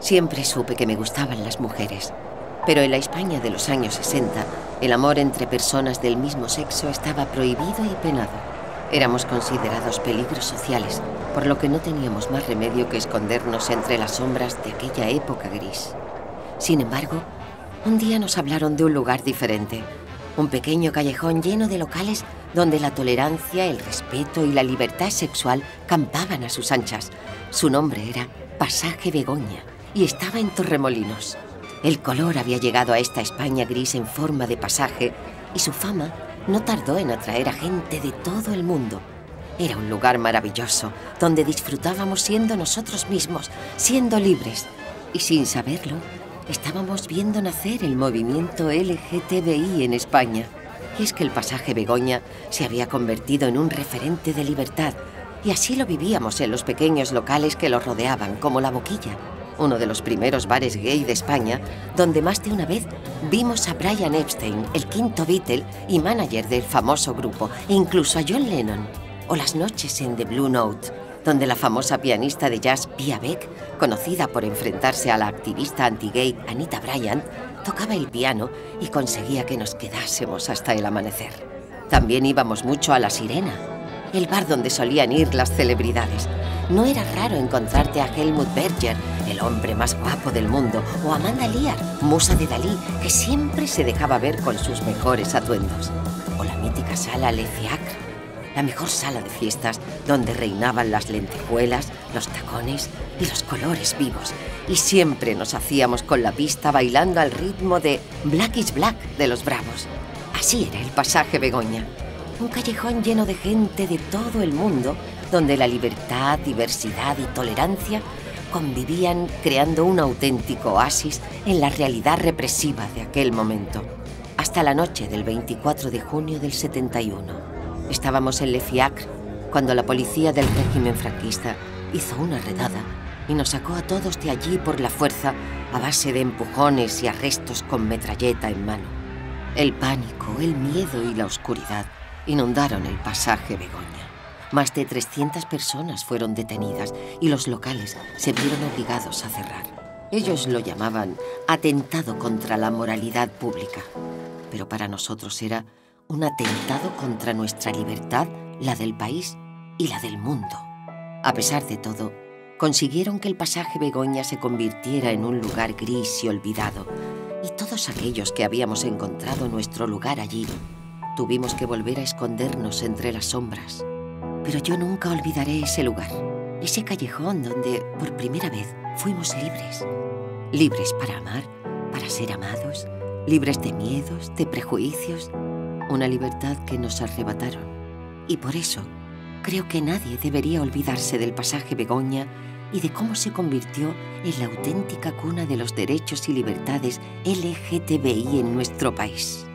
Siempre supe que me gustaban las mujeres, pero en la España de los años 60, el amor entre personas del mismo sexo estaba prohibido y penado. Éramos considerados peligros sociales, por lo que no teníamos más remedio que escondernos entre las sombras de aquella época gris. Sin embargo, un día nos hablaron de un lugar diferente, un pequeño callejón lleno de locales donde la tolerancia, el respeto y la libertad sexual campaban a sus anchas. Su nombre era Pasaje Begoña y estaba en Torremolinos. El color había llegado a esta España gris en forma de pasaje y su fama no tardó en atraer a gente de todo el mundo. Era un lugar maravilloso donde disfrutábamos siendo nosotros mismos, siendo libres. Y sin saberlo, estábamos viendo nacer el movimiento LGTBI en España. Y es que el Pasaje Begoña se había convertido en un referente de libertad, y así lo vivíamos en los pequeños locales que lo rodeaban, como La Boquilla, uno de los primeros bares gay de España, donde más de una vez vimos a Brian Epstein, el quinto Beatle y manager del famoso grupo, e incluso a John Lennon. O las noches en The Blue Note, donde la famosa pianista de jazz Pia Beck, conocida por enfrentarse a la activista anti-gay Anita Bryant, tocaba el piano y conseguía que nos quedásemos hasta el amanecer. También íbamos mucho a La Sirena, el bar donde solían ir las celebridades. No era raro encontrarte a Helmut Berger, el hombre más guapo del mundo, o a Amanda Lear, musa de Dalí, que siempre se dejaba ver con sus mejores atuendos. O la mítica sala Le Fiacre, la mejor sala de fiestas donde reinaban las lentejuelas, los tacones y los colores vivos. Y siempre nos hacíamos con la pista bailando al ritmo de Black is Black de los Bravos. Así era el Pasaje Begoña. Un callejón lleno de gente de todo el mundo, donde la libertad, diversidad y tolerancia convivían creando un auténtico oasis en la realidad represiva de aquel momento. Hasta la noche del 24 de junio del 71. Estábamos en Le Fiacre cuando la policía del régimen franquista hizo una redada y nos sacó a todos de allí por la fuerza a base de empujones y arrestos con metralleta en mano. El pánico, el miedo y la oscuridad inundaron el Pasaje Begoña. Más de 300 personas fueron detenidas y los locales se vieron obligados a cerrar. Ellos lo llamaban atentado contra la moralidad pública, pero para nosotros era un atentado contra nuestra libertad, la del país y la del mundo. A pesar de todo, consiguieron que el Pasaje Begoña se convirtiera en un lugar gris y olvidado, y todos aquellos que habíamos encontrado nuestro lugar allí tuvimos que volver a escondernos entre las sombras. Pero yo nunca olvidaré ese lugar, ese callejón donde, por primera vez, fuimos libres. Libres para amar, para ser amados, libres de miedos, de prejuicios. Una libertad que nos arrebataron. Y por eso, creo que nadie debería olvidarse del Pasaje Begoña y de cómo se convirtió en la auténtica cuna de los derechos y libertades LGTBI en nuestro país.